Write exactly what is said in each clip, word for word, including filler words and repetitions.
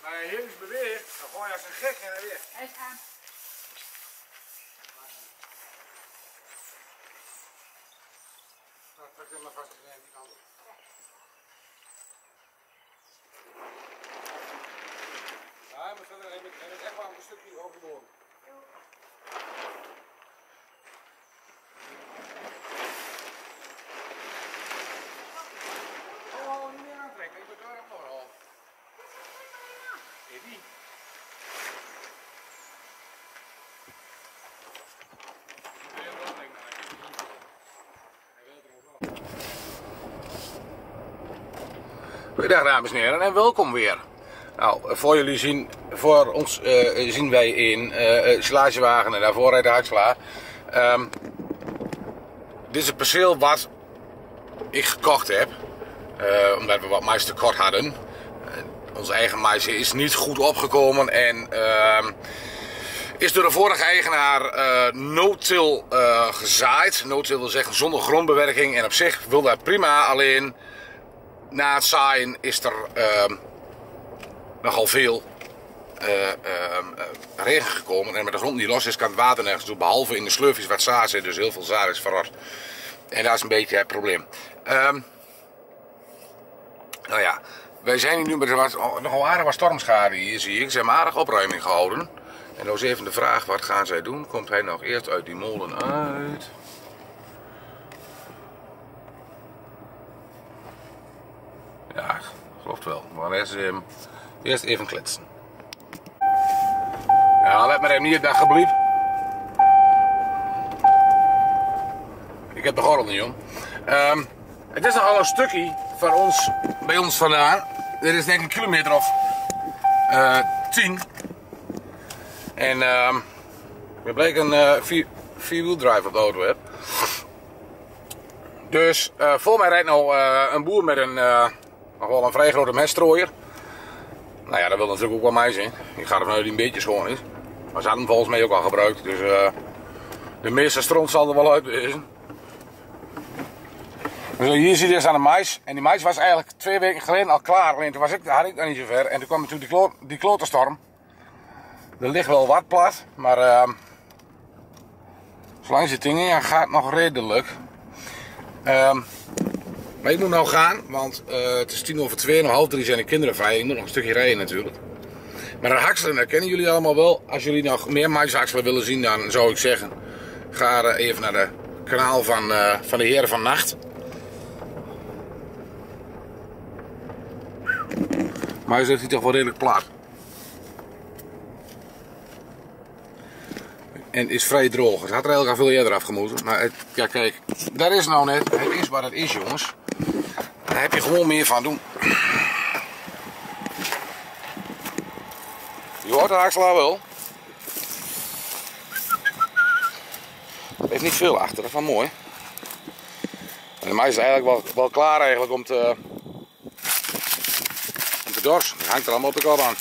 Maar hij heel iets beweegt, dan gooi je als een gek en hij weer. Hij is aan. Nou, pak hem maar vast aan die kant op. Ja, maar verder heb ik echt wel een stukje overgeboren. Oh, niet meer aantrekken, ik ben daar ook nog wel. Hé, die. Goedendag dames en heren en welkom weer. Nou, voor jullie zien, voor ons uh, zien wij een uh, silagewagen en daarvoor rijdt de Hakselaar. Um, dit is een perceel wat ik gekocht heb, uh, omdat we wat mais tekort hadden. Uh, onze eigen mais is niet goed opgekomen en uh, is door de vorige eigenaar uh, no-till uh, gezaaid. No-till wil zeggen zonder grondbewerking en op zich wil dat prima, alleen na het zaaien is er uh, nogal veel uh, uh, uh, regen gekomen en met de grond niet los is kan het water nergens toe, behalve in de slurfjes waar het zaad zit, dus heel veel zaad is verrot. En dat is een beetje het probleem. Um, nou ja, wij zijn hier nu met wat, oh, nogal aardig wat stormschade hier zie ik. Ze hebben aardig opruiming gehouden. En dan is even de vraag, wat gaan zij doen? Komt hij nog eerst uit die molen uit? Ja, geloof het wel. Maar eerst, um, eerst even kletsen. Ja, let maar even niet, dag gebliep. Ik heb de gordel niet om. Um, het is nogal een stukje van ons, bij ons vandaan. Dit is denk ik een kilometer of uh, tien. En uh, we bleken een uh, vier, vierwiel drive op de auto heb. Dus uh, voor mij rijdt nou uh, een boer met een, uh, nog wel een vrij grote meststrooier. Nou ja, dat wil natuurlijk ook wel mij zijn. Ik ga ervan uit dat hij een beetje schoon is. Maar ze hadden hem volgens mij ook al gebruikt. Dus uh, de meeste stront zal er wel uit wezen. Dus hier zie je dus aan de mais. En die mais was eigenlijk twee weken geleden al klaar. Alleen toen was ik, had ik nog niet zo ver. En toen kwam natuurlijk die, klo die klotenstorm. Er ligt wel wat plat. Maar uh, zolang zit dingen ja, gaat het nog redelijk. Uh, maar ik moet nou gaan. Want uh, het is tien over twee. En om half drie zijn de kinderen vrij. Ik moet nog een stukje rijden natuurlijk. Maar de hakselen, dat kennen jullie allemaal wel. Als jullie nog meer maishakselen willen zien, dan zou ik zeggen, ga uh, even naar de kanaal van, uh, van de Heren van Nacht. Maar hij zegt hij toch wel redelijk plat. En is vrij droog. Het had er eigenlijk al veel eerder afgemoeten. Maar het, ja kijk, dat is nou net. Het is wat het is jongens. Daar heb je gewoon meer van doen. Je hoort de hakselaar wel. Er heeft niet veel achter, dat is wel mooi. En de mais is eigenlijk wel, wel klaar eigenlijk om te, om te dorsen. Die hangt er allemaal op de kop aan.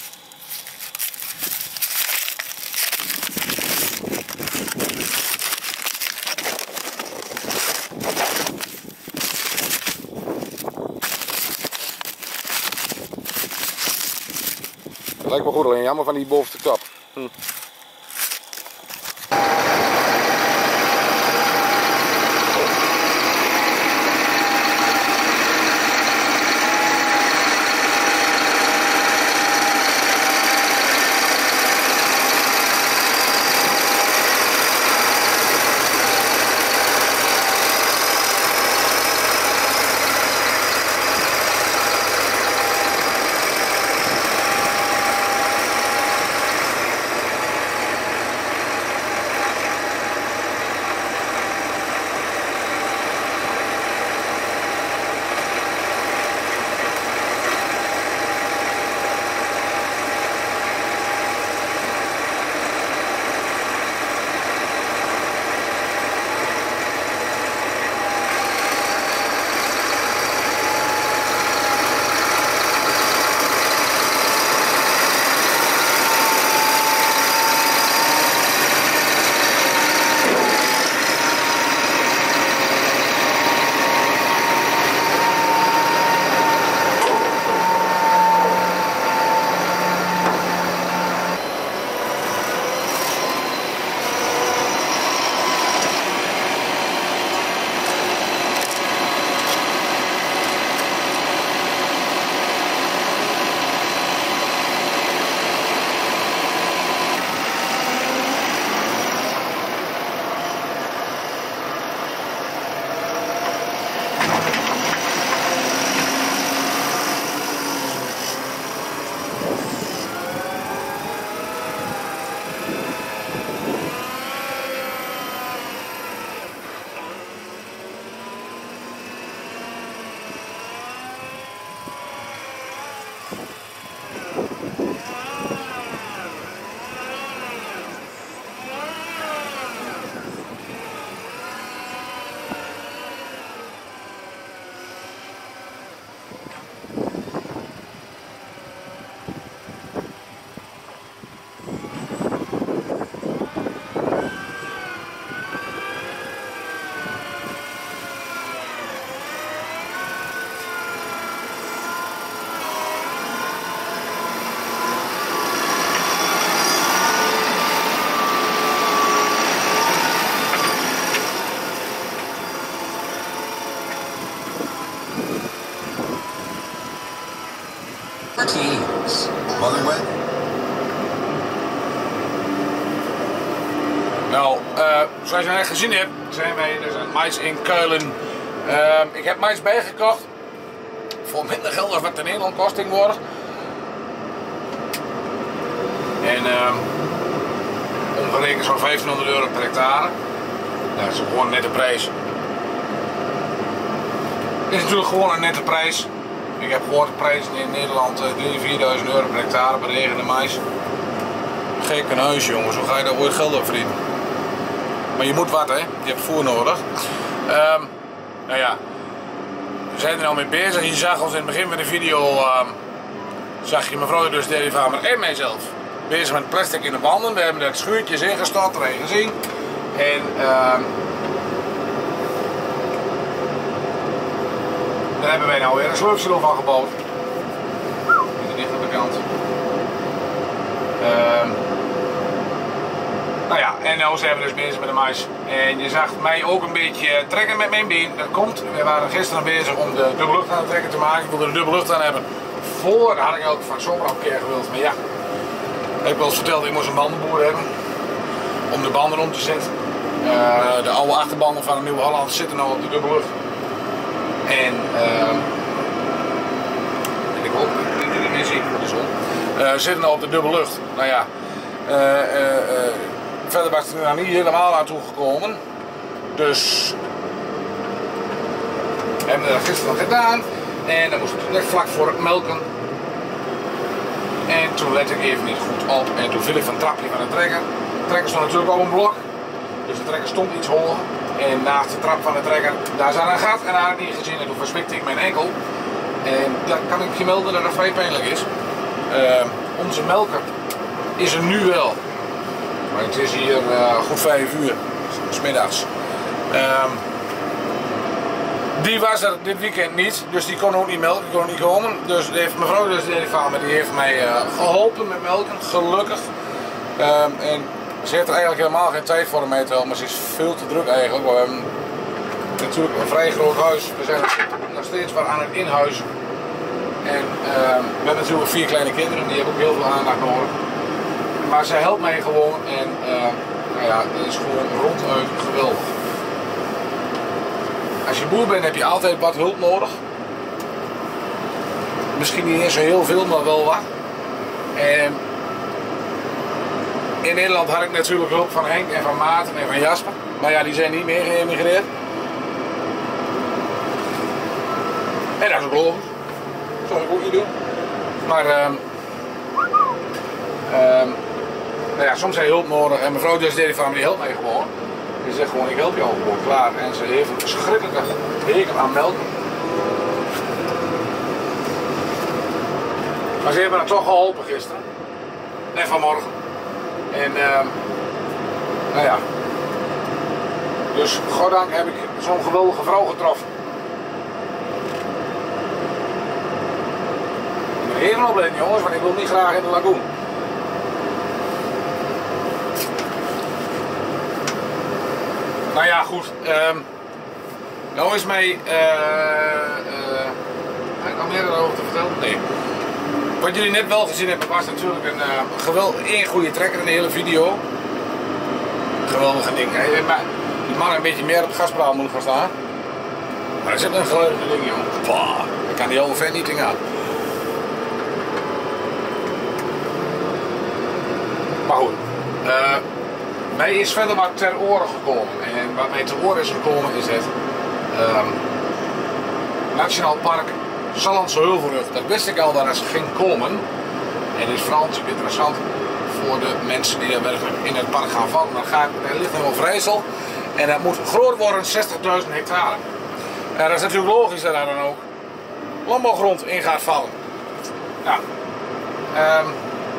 Dat lijkt wel goed, alleen jammer van die bovenste kap. Hm. Teens. Mother wet? Nou, uh, zoals je net gezien hebt, zijn wij dus aan mais in Kuilen. Uh, ik heb mais bijgekocht voor minder geld dan wat de Nederland kosting wordt. En uh, omgerekend zo'n vijftienhonderd euro per hectare. Nou, dat is gewoon een nette prijs. Het is natuurlijk gewoon een nette prijs. Ik heb gehoord de prijzen in Nederland drieduizend, vierduizend euro per hectare beregende mais. Gek een huis, jongens, hoe ga je daar ooit geld op verdienen? Maar je moet wat, hè? Je hebt voer nodig. Um, nou ja, we zijn er al mee bezig. Je zag ons in het begin van de video, um, zag je mevrouw dus Dairy Farmer en mijzelf bezig met plastic in de banden. We hebben er schuurtjes ingestort, dat heb je gezien. En um, daar hebben wij nou weer een sleufsilo van gebouwd. Die is dicht aan de kant. Um, Nou ja, en nu zijn we dus bezig met de mais. En je zag mij ook een beetje trekken met mijn been. Dat komt, we waren gisteren bezig om de dubbellucht aan het trekken te maken. Ik wilde de dubbellucht aan hebben. Voor had ik ook van zomer al een keer gewild. Maar ja, ik heb wel eens verteld, ik moest een bandenboer hebben. Om de banden om te zetten. Uh, de oude achterbanden van de Nieuwe Holland zitten nou op de dubbellucht. En uh, ik hoop dat jullie het meer zien voor de zon. Uh, zitten nou op de dubbellucht. Nou ja. Uh, uh, uh, Verder was het er nog niet helemaal aan toegekomen. Dus we hebben dat gisteren gedaan. En dan moest het net vlak voor het melken. En toen let ik even niet goed op. En toen viel ik van het trapje van de trekker. De trekker stond natuurlijk op een blok. Dus de trekker stond iets hoger. En naast de trap van de trekker, daar zat een gat. En daar had ik niet gezien. En toen verspikte ik mijn enkel. En daar kan ik je melden dat het vrij pijnlijk is. Uh, onze melker is er nu wel. Maar het is hier uh, goed vijf uur, 's middags. Um, die was er dit weekend niet, dus die kon ook niet melken, die kon niet komen. Dus heeft mevrouw dus de Farmer, die heeft mij uh, geholpen met melken, gelukkig. Um, en ze heeft er eigenlijk helemaal geen tijd voor mij te helpen, maar ze is veel te druk eigenlijk. We hebben natuurlijk een vrij groot huis, we zijn nog steeds wel aan het inhuizen. En uh, we hebben natuurlijk vier kleine kinderen, die hebben ook heel veel aandacht nodig. Maar zij helpt mij gewoon en uh, nou ja, dat is gewoon ronduit geweldig. Als je boer bent heb je altijd wat hulp nodig. Misschien niet eens zo heel veel, maar wel wat. En in Nederland had ik natuurlijk hulp van Henk en van Maarten en van Jasper. Maar ja, die zijn niet meer geëmigreerd. En dat is ook logisch. Dat zou ik ook niet doen. Maar um, um, nou ja, soms heb je hulp nodig en mevrouw dus Dairy Farmer die helpt mij gewoon. Die zegt gewoon, ik help jou gewoon, klaar. En ze heeft een verschrikkelijke hekel aan melken. Maar ze hebben me toch geholpen gisteren. En vanmorgen. En uh, nou ja. Dus goddank heb ik zo'n geweldige vrouw getroffen. Ik moet even opletten jongens, want ik wil niet graag in de lagoon. Nou ja, goed. Um, nou is mij. Uh, uh, heb ik nog meer erover te vertellen? Nee. Wat jullie net wel gezien hebben, was natuurlijk een uh, geweldig, één goede trekker in de hele video. Geweldige ding. Hey, maar die man een beetje meer op het gaspraal moet gaan staan. Maar er zit een geluid in de ding, jongen. Pah, daar kan die oude vet niet in gaan. Maar goed. Uh, Mij is verder wat ter oren gekomen. En wat mij ter oren is gekomen is het um, Nationaal Park Sallandse Heuvelrug. Dat wist ik al dat het ging komen. En het is vooral natuurlijk interessant voor de mensen die er werkelijk in het park gaan vallen. Dan gaat, er ligt nog een vrijsel en dat moet groot worden, zestigduizend hectare. En dat is natuurlijk logisch dat daar dan ook landbouwgrond in gaat vallen. Nou, um,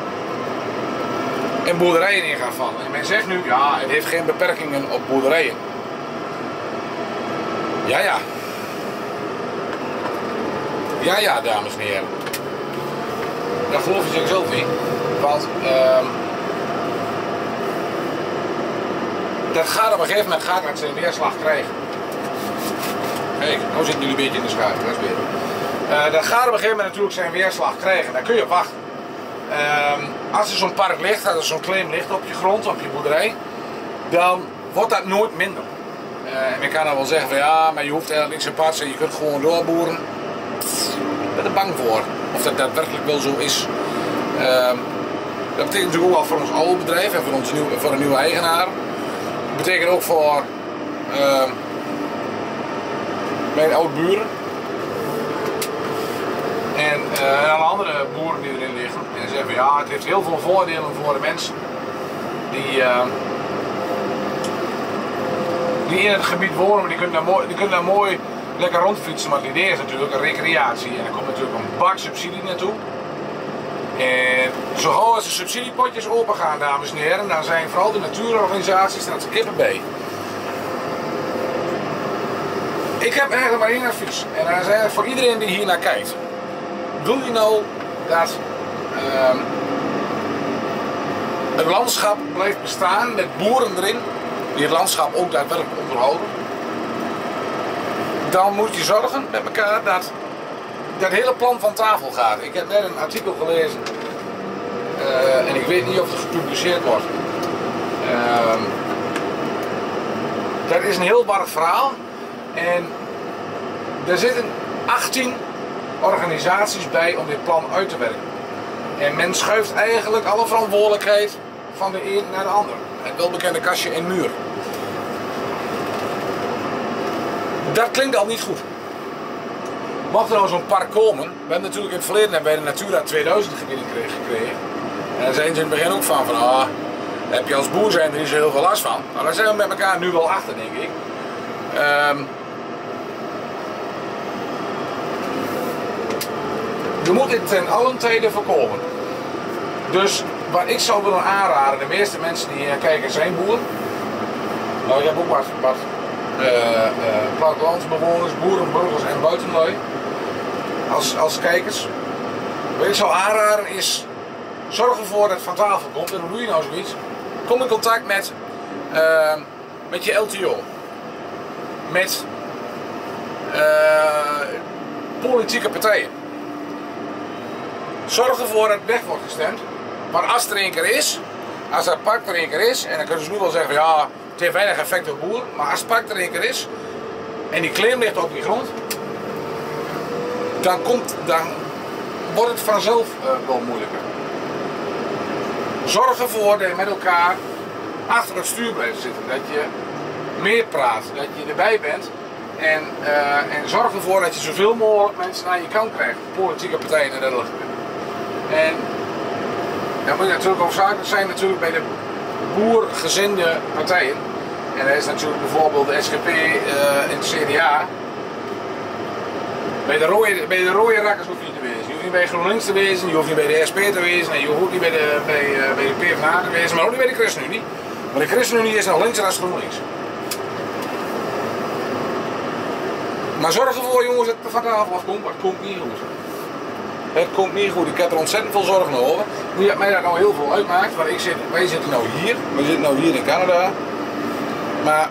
en boerderijen in gaan vallen. En men zegt nu, ja, het heeft geen beperkingen op boerderijen. Ja, ja. Ja, ja, dames en heren. Dat geloof je zelf niet. Want uh, dat gaat op een gegeven moment gaat dat zijn weerslag krijgen. Kijk, nou zitten jullie een beetje in de schaduw, dat is beter. Uh, dat gaat op een gegeven moment natuurlijk zijn weerslag krijgen, daar kun je op wachten. Uh, als er zo'n park ligt, als er zo'n claim ligt op je grond, op je boerderij, dan wordt dat nooit minder. Uh, en men kan dan wel zeggen van ja, maar je hoeft eigenlijk niks apart te je kunt gewoon doorboeren. Ik ben er bang voor, of dat daadwerkelijk wel zo is. Uh, dat betekent natuurlijk ook wel voor ons oude bedrijf en voor, ons nieuw, voor een nieuwe eigenaar. Dat betekent ook voor uh, mijn oude buren. En uh, alle andere boeren die erin liggen. En ze zeggen ja, het heeft heel veel voordelen voor de mensen die, uh, die in het gebied wonen. Maar die kunnen daar mooi, die kunnen daar mooi lekker rondfietsen. Maar het idee is natuurlijk een recreatie. En er komt natuurlijk een bak subsidie naartoe. En zo gauw als de subsidiepotjes open gaan, dames en heren, dan zijn vooral de natuurorganisaties daar te kippen bij. Ik heb eigenlijk maar één advies. En dat is eigenlijk voor iedereen die hier naar kijkt. Wil je nou dat uh, het landschap blijft bestaan met boeren erin, die het landschap ook daadwerkelijk onderhouden, dan moet je zorgen met elkaar dat dat hele plan van tafel gaat. Ik heb net een artikel gelezen uh, en ik weet niet of het gepubliceerd wordt. Uh, dat is een heel warrig verhaal en er zitten achttien organisaties bij om dit plan uit te werken. En men schuift eigenlijk alle verantwoordelijkheid van de een naar de ander. Het welbekende kastje en muur. Dat klinkt al niet goed. Mocht er nou zo'n park komen, we hebben natuurlijk in het verleden bij de Natura tweeduizend gebieden gekregen. En daar zijn ze in het begin ook van, van ah, daar heb je als boer zijn er niet zo heel veel last van. Maar daar zijn we met elkaar nu wel achter, denk ik. Um, Je moet dit ten allen tijden voorkomen. Dus wat ik zou willen aanraden, de meeste mensen die hier kijken zijn boeren. Nou, ik heb ook wat, wat uh, uh, plattelandsbewoners, boeren, burgers en buitenlui als, als kijkers. Wat ik zou aanraden is, zorg ervoor dat het van tafel komt. En hoe doe je nou zoiets? Kom in contact met, uh, met je L T O. Met uh, politieke partijen. Zorg ervoor dat het weg wordt gestemd. Maar als het er één keer is, als dat park er één keer is, en dan kunnen ze nu wel zeggen van ja, het heeft weinig effect op boeren, maar als het park er één keer is, en die claim ligt op die grond, dan, komt, dan wordt het vanzelf uh, wel moeilijker. Zorg ervoor dat je met elkaar achter het stuur blijft zitten, dat je meer praat, dat je erbij bent. En, uh, en zorg ervoor dat je zoveel mogelijk mensen naar je kant krijgt, politieke partijen en dergelijke. En dan moet je natuurlijk hoofdzakelijk zijn natuurlijk bij de boergezinde partijen. En dat is natuurlijk bijvoorbeeld de S G P uh, en het C D A. Bij de, rode, bij de rode rakkers hoef je niet te wezen. Je hoeft niet bij GroenLinks te wezen, je hoeft niet bij de S P te wezen, en je hoeft niet bij de, bij, uh, bij de P v d A te wezen, maar ook niet bij de ChristenUnie. Maar de ChristenUnie is nog linkser dan GroenLinks. Maar zorg ervoor jongens dat het van tafel afkomt, maar het komt niet goed. Het komt niet goed, ik heb er ontzettend veel zorgen over. Nu dat mij dat nou heel veel uitmaakt, want ik zit, wij zitten nou hier, we zitten nou hier in Canada. Maar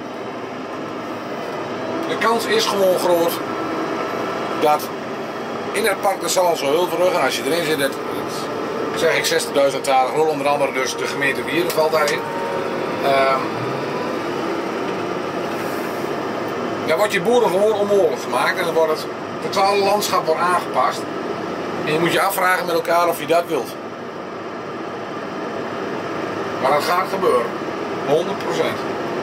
de kans is gewoon groot dat in het park, dat zal al zo heel veel en als je erin zit, het, het, zeg ik zestigduizend talig rol, onder andere dus de gemeente Wieren valt daarin. Um, Dan wordt je boeren gewoon onmogelijk gemaakt en dan wordt het totale landschap wordt aangepast. En je moet je afvragen met elkaar of je dat wilt. Maar dat gaat gebeuren. honderd procent.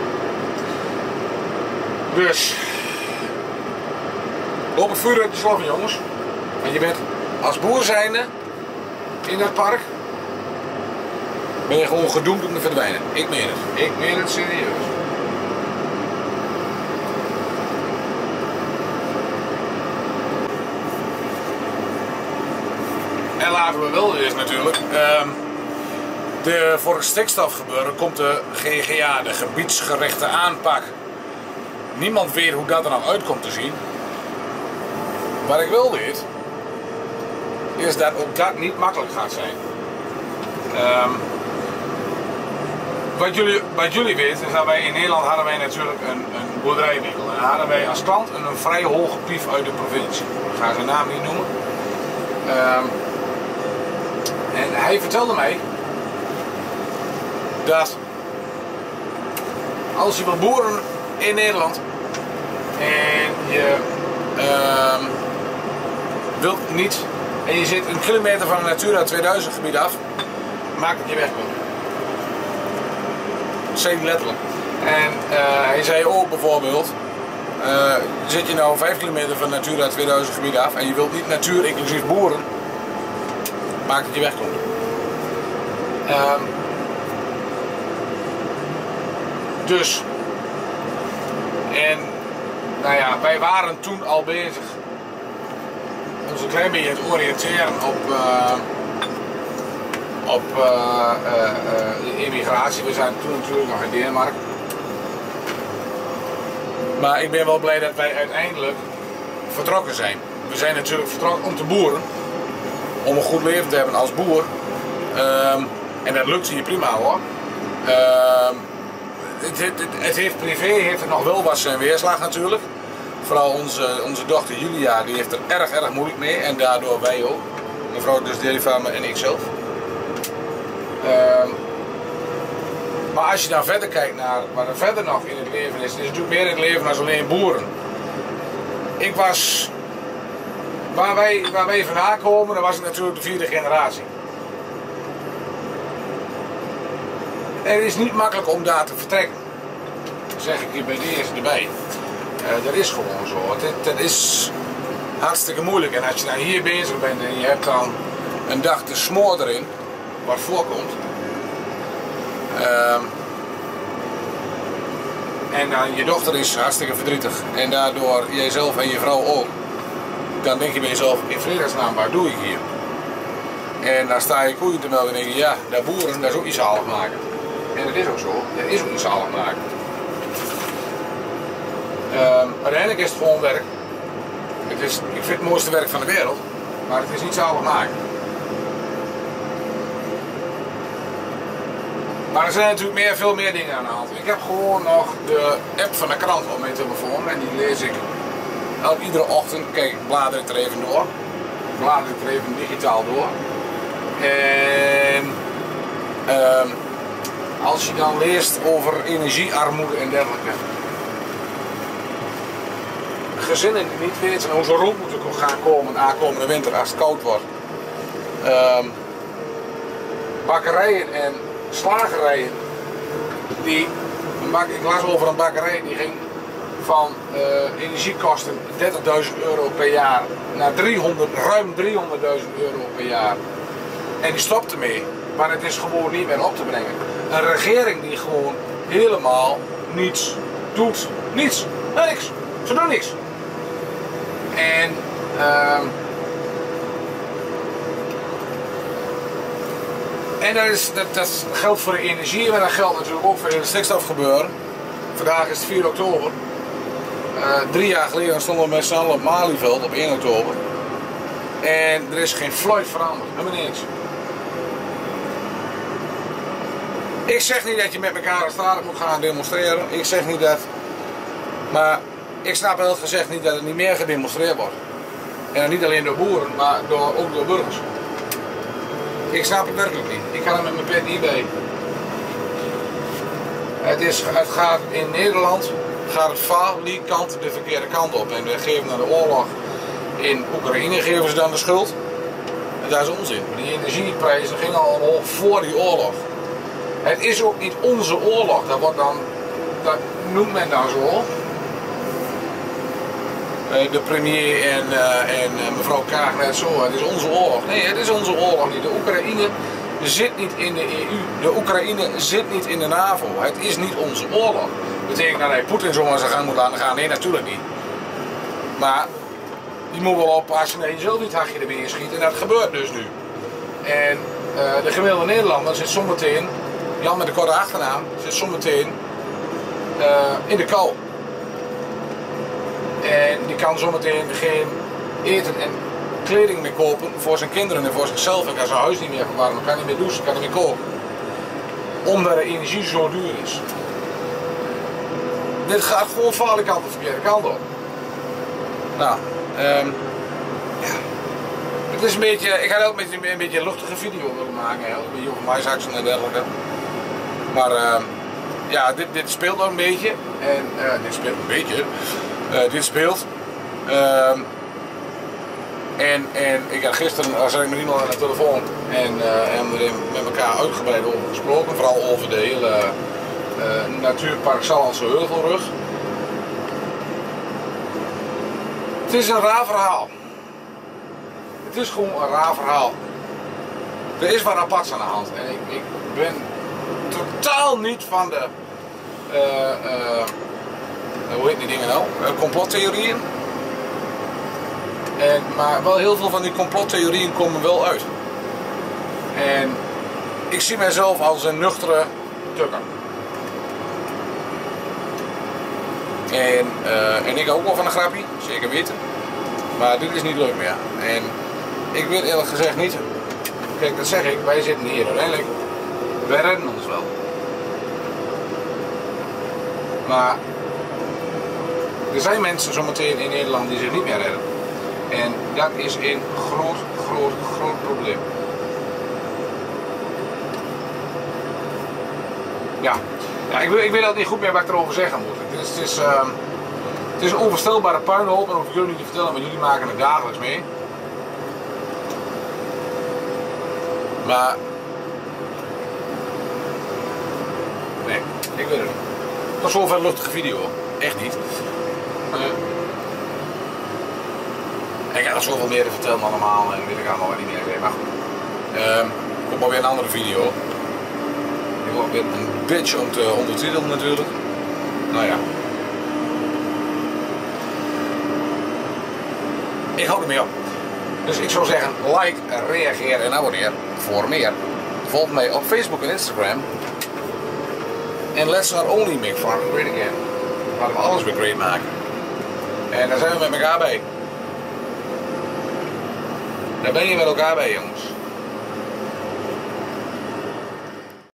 Dus. Loop het vuur uit de sloffen jongens. Want je bent als boer zijnde in dat park. Ben je gewoon gedoemd om te verdwijnen. Ik meen het. Ik meen het serieus. En laten we wel eens natuurlijk, uh, de, voor het stikstofgebeuren komt de G G A, de gebiedsgerichte aanpak. Niemand weet hoe dat er nou uit komt te zien. Wat ik wel weet, is dat ook dat niet makkelijk gaat zijn. Um, wat, jullie, wat jullie weten is dat wij in Nederland hadden wij natuurlijk een, een boerderijwinkel. En dan hadden wij als klant een, een vrij hoge pief uit de provincie. Ik ga zijn naam niet noemen. Um, en hij vertelde mij dat als je wil boeren in Nederland en je um, wilt niet en je zit een kilometer van een Natura tweeduizend gebied af, maakt het je wegkomen. Dat zei hij letterlijk. En uh, hij zei ook bijvoorbeeld, uh, zit je nou vijf kilometer van Natura tweeduizend gebied af en je wilt niet natuur inclusief boeren, maakt het je wegkomen. Um, dus, en nou ja, wij waren toen al bezig ons een klein beetje te oriënteren op, uh, op uh, uh, uh, immigratie. We zijn toen natuurlijk nog in Denemarken. Maar ik ben wel blij dat wij uiteindelijk vertrokken zijn. We zijn natuurlijk vertrokken om te boeren. Om een goed leven te hebben als boer. Um, en dat lukt hier prima hoor. Um, het, het, het, het heeft privé heeft er nog wel wat zijn weerslag natuurlijk. Vooral onze, onze dochter Julia, die heeft er erg erg moeilijk mee. En daardoor wij ook. Mevrouw dus Delifarme en ikzelf. Um, maar als je dan verder kijkt naar wat er verder nog in het leven is. Het is natuurlijk meer in het leven dan alleen boeren. Ik was... Waar wij, waar wij vandaan komen, dan was het natuurlijk de vierde generatie. En het is niet makkelijk om daar te vertrekken. Dat zeg ik hier bij de eerste erbij. Uh, dat is gewoon zo. Dat, dat is hartstikke moeilijk. En als je dan hier bezig bent en je hebt dan een dag de smoor erin, wat voorkomt. Uh, en dan je dochter is hartstikke verdrietig. En daardoor jijzelf en je vrouw ook. Dan denk je bij jezelf, in vredesnaam, waar doe ik hier? En dan sta je koeien te melken en denk je, ja, dat boeren, dat is ook iets zaligmakend. En dat is ook zo, dat is ook iets zaligmakend. Um, uiteindelijk is het gewoon werk. Het is, ik vind het mooiste werk van de wereld, maar het is niet zaligmakend. Maar er zijn natuurlijk meer, veel meer dingen aan de hand. Ik heb gewoon nog de app van de krant op mijn telefoon en die lees ik. Elke, iedere ochtend, kijk, blader ik er even door. Blader ik er even digitaal door. En um, als je dan leest over energiearmoede en dergelijke. Gezinnen die niet weten hoe ze rond moeten gaan komen aankomende winter als het koud wordt. Um, bakkerijen en slagerijen. Die, ik las over een bakkerij die ging van uh, energiekosten dertigduizend euro per jaar naar driehonderd, ruim driehonderdduizend euro per jaar. En die stopt ermee, maar het is gewoon niet meer op te brengen. Een regering die gewoon helemaal niets doet. Niets. Niks. Ze doen niks. En uh, en dat, is, dat, dat geldt voor de energie, maar dat geldt natuurlijk ook voor het stikstofgebeuren. Vandaag is het vier oktober. Uh, drie jaar geleden stonden we met z'n allen op Malieveld op één oktober. En er is geen fluit veranderd, helemaal niks. Ik zeg niet dat je met elkaar de straat moet gaan demonstreren. Ik zeg niet dat. Maar ik snap heel gezegd niet dat er niet meer gedemonstreerd wordt. En dan niet alleen door boeren, maar door, ook door burgers. Ik snap het werkelijk niet. Ik kan er met mijn pet niet bij. Het, is, het gaat in Nederland gaat het falikant de verkeerde kant op. En we geven naar de oorlog in Oekraïne geven ze dan de schuld. En dat is onzin. Die energieprijzen gingen al omhoog voor die oorlog. Het is ook niet onze oorlog. Dat, wordt dan, dat noemt men dan zo. De premier en, uh, en uh, mevrouw Kaag net zo. Het is onze oorlog. Nee, het is onze oorlog niet. De Oekraïne zit niet in de E U. De Oekraïne zit niet in de NAVO. Het is niet onze oorlog. Betekent dat hij Poetin zomaar zijn gang moet laten gaan? Nee, natuurlijk niet. Maar die moet wel oppassen dat je zelf niet hachje erbij inschiet. En dat gebeurt dus nu. En uh, de gemiddelde Nederlander zit zometeen, Jan met de korte achternaam, zit zometeen uh, in de kou. En die kan zometeen geen eten en kleding meer kopen voor zijn kinderen en voor zichzelf. En kan zijn huis niet meer verwarmen, kan niet meer douchen, kan niet meer koken. Omdat de energie zo duur is. Dit gaat gewoon van alle kanten de verkeerde kant op. Nou, um, ja. Het is een beetje, ik ga ook met een, een beetje een luchtige video willen maken, hè? Een beetje over maaisaksen en dergelijke. Maar uh, ja, dit, dit speelt nog een beetje. En uh, dit speelt een beetje. Uh, dit speelt. Uh, en, en ik had gisteren zat ik met iemand aan de telefoon en uh, hebben we met elkaar uitgebreid over gesproken. Vooral over de hele uh, natuurpark Sallandse Heuvelrug. Het is een raar verhaal. Het is gewoon een raar verhaal. Er is wat aparts aan de hand. En ik, ik ben totaal niet van de... Uh, uh, hoe heet die dingen nou? Uh, complottheorieën. En, maar wel heel veel van die complottheorieën komen wel uit. En ik zie mijzelf als een nuchtere tukker. En, uh, en ik hou ook wel van een grapje, zeker weten. Maar dit is niet leuk meer. En ik weet eerlijk gezegd niet. Kijk, dat zeg ik, wij zitten hier uiteindelijk. Wij redden ons wel. Maar er zijn mensen zometeen in Nederland die zich niet meer redden. En dat is een groot, groot, groot probleem. Ja, ja ik, weet, ik weet dat niet goed meer wat ik erover zeggen moet. Het is, het is, uh, het is een onvoorstelbare puinhoop en dat hoef ik jullie niet te vertellen, maar jullie maken het dagelijks mee. Maar nee, ik weet het niet. Tot zover een luchtige video. Echt niet. Uh, ik heb nog zoveel meer te vertellen dan normaal en weet ik allemaal niet meer. Maar goed. Uh, komt maar weer een andere video. Ik word weer een bitch om te ondertitelen natuurlijk. Nou ja. Ik hou ermee op. Dus ik zou zeggen, like, reageer en abonneer voor meer. Volg mij op Facebook en Instagram. En let's not only make farming great again. Laten we alles weer great maken. En daar zijn we met elkaar bij. Daar ben je met elkaar bij, jongens.